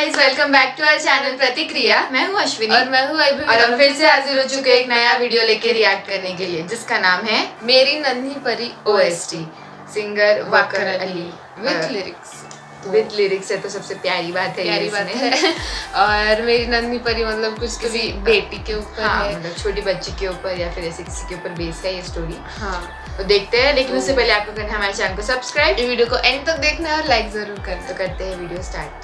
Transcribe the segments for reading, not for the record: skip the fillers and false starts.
Guys, welcome back to our channel Pratikriya. मैं हूँ अश्विनी और मैं हूँ अभी और हम फिर से हाजिर हो चुके एक नया वीडियो लेके रिएक्ट करने के लिए, जिसका नाम है मेरी Nanhi Pari OST। Singer Waqar Ali with lyrics है तो सबसे प्यारी बात है, प्यारी बात है। और मेरी नन्ही परी मतलब कुछ किसी बेटी के ऊपर है, मतलब छोटी बच्ची के ऊपर या फिर ऐसे किसी के ऊपर बेस है ये स्टोरी। हाँ, तो देखते हैं, लेकिन उससे पहले आपको करना है हमारे चैनल को सब्सक्राइब, ये वीडियो को एंड तक देखना है और लाइक जरूर करना। तो करते हैं वीडियो स्टार्ट।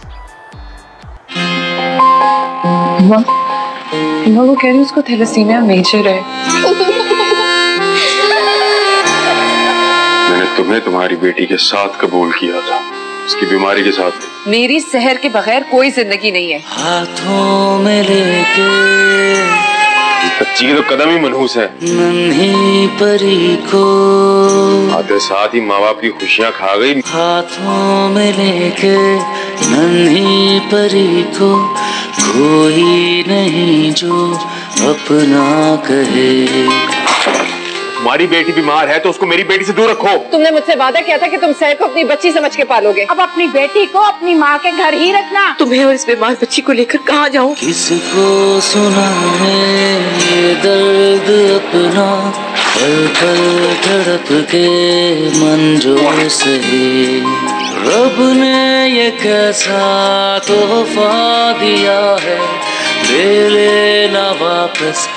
वो कह रही उसको थैलेसीमिया मेजर है। मैंने तुम्हें तुम्हारी बेटी के साथ कबूल किया था, उसकी बीमारी के साथ। मेरी सहर के बगैर कोई जिंदगी नहीं है। हाथों में लेके बच्ची के तो कदम ही मनहूस है। नन्ही परी को आते साथ ही माँ बाप की खुशियाँ खा गई। हाथों में लेके नन्ही परी को कोई नहीं जो अपना कहे। तुम्हारी बेटी बीमार है तो उसको मेरी बेटी से दूर रखो। तुमने मुझसे वादा किया था कि तुम सहर को अपनी बच्ची समझ के पालोगे। अब अपनी बेटी को अपनी माँ के घर ही रखना। तुम्हें और इस बीमार बच्ची को लेकर कहाँ जाऊँ? किसको सुना है ये दर्द अपना, पल पल तड़प के मन जो सहे। रब ने ये कैसा तोहफा दिया है, ले लेना वापस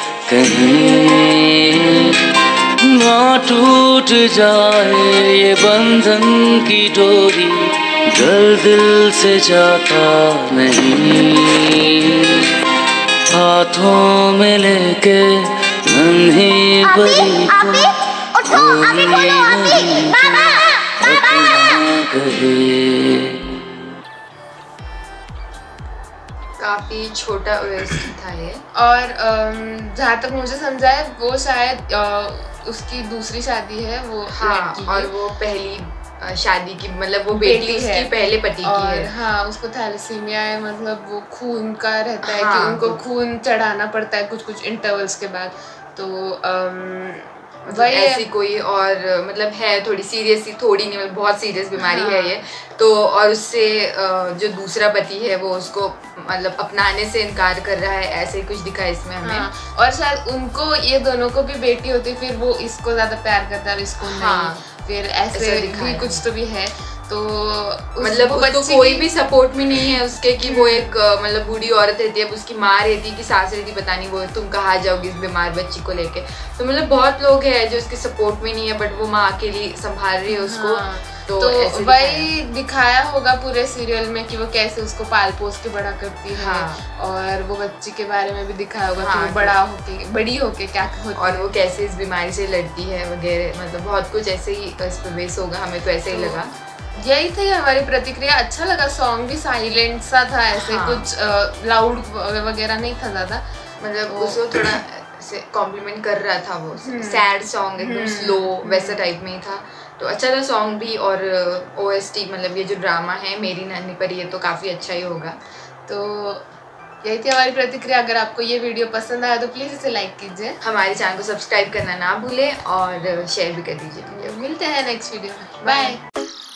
कहीं, ना टूट जाए ये बंधन की डोरी, दिल से जाता नहीं। हाथों में लेके नन्ही परी को कोई नहीं अपना कहे। काफी छोटा OST था ये। और जहाँ तक मुझे समझा है वो शायद उसकी दूसरी शादी है वो। हाँ, और वो पहली शादी की, मतलब वो बेटी उसकी पहले पति की है। हाँ, उसको थैलेसीमिया है, मतलब वो खून का रहता है। हाँ, कि उनको खून चढ़ाना पड़ता है कुछ कुछ इंटरवल्स के बाद। तो वही ऐसी कोई और मतलब है थोड़ी सीरियस, थोड़ी नहीं मतलब बहुत सीरियस बीमारी है ये तो। और उससे जो दूसरा पति है वो उसको मतलब अपनाने से इनकार कर रहा है, ऐसे कुछ दिखा इसमें हमें। हाँ, और शायद उनको ये दोनों को भी बेटी होती, फिर वो इसको ज्यादा प्यार करता है और इसको नहीं। फिर ऐसे भी कुछ तो भी है। तो मतलब उसको कोई भी सपोर्ट में नहीं है उसके, कि वो एक मतलब बूढ़ी औरत रहती है, अब उसकी माँ रहती है कि सास रहती, पता नहीं वो तुम कहाँ जाओगी इस बीमार बच्ची को लेके। तो मतलब बहुत लोग हैं जो उसके सपोर्ट में नहीं है, बट वो माँ अकेली संभाल रही है उसको। हाँ, तो वही दिखाया होगा पूरे सीरियल में कि वो कैसे उसको पाल पोस के बड़ा करती है। हाँ, और वो बच्ची के बारे में भी दिखाया होगा। हाँ, कि वो बड़ी होके क्या होती है और वो कैसे इस बीमारी से लड़ती है वगैरह, मतलब बहुत कुछ ऐसे ही इस पे बेस होगा, हमें तो ऐसे ही लगा। यही थी हमारी प्रतिक्रिया। अच्छा लगा, सॉन्ग भी साइलेंट सा था, ऐसे कुछ लाउड वगैरह नहीं था ज्यादा, मतलब उसको थोड़ा कॉम्प्लीमेंट कर रहा था। वो सैड सॉन्ग एकदम स्लो वैसा टाइप में ही था, तो अच्छा था सॉन्ग भी। और OST मतलब ये जो ड्रामा है मेरी नानी परी, ये तो काफ़ी अच्छा ही होगा। तो यही थी हमारी प्रतिक्रिया। अगर आपको ये वीडियो पसंद आया तो प्लीज़ इसे लाइक कीजिए, हमारे चैनल को सब्सक्राइब करना ना भूलें और शेयर भी कर दीजिए। मिलते हैं नेक्स्ट वीडियो में। बाय।